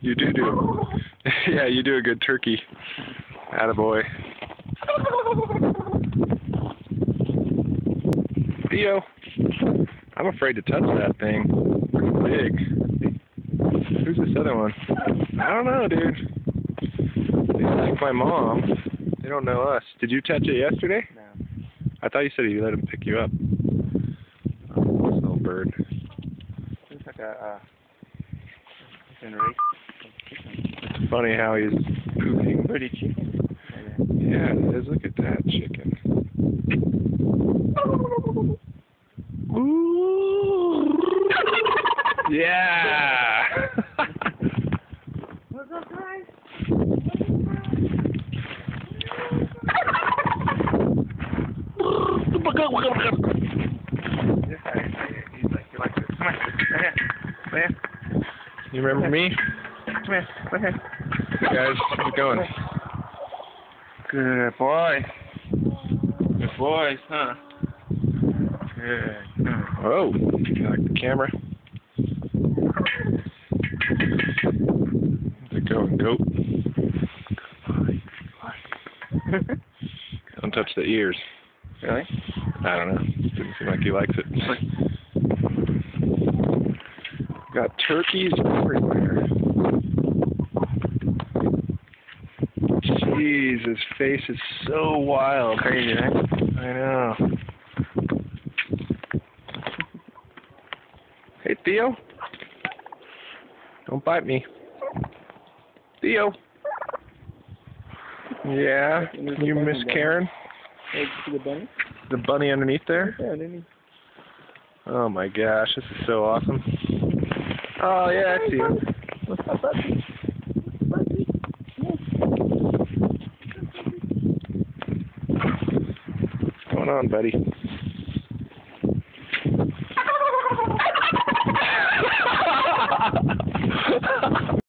You do. Yeah, you do a good turkey. Attaboy. Theo, I'm afraid to touch that thing. It's big. Who's this other one? I don't know, dude. They like my mom. They don't know us. Did you touch it yesterday? No. I thought you said you let him pick you up. Oh, this little bird. Looks like a race. It's funny how he's pooping. Pretty chicken. Yeah, it is. Look at that chicken. Ooh. Yeah. What's up, guys? He's like, you like this? Come on, come here. You remember me? Come here, come here. Hey guys, how's it going? Good boy. Good boys, huh? Good. Oh, you like the camera? How's it going, goat? Don't touch the ears. Really? I don't know. Didn't seem like he likes it. Got turkeys everywhere. Jeez, his face is so wild. Crazy, right? I know. Hey, Theo. Don't bite me. Theo. Yeah? You miss Karen? Hey, did you see the bunny? The bunny underneath there? Yeah, didn't he? Oh my gosh, this is so awesome. Oh yeah, I see him. What's up, buddy? What's going on, buddy?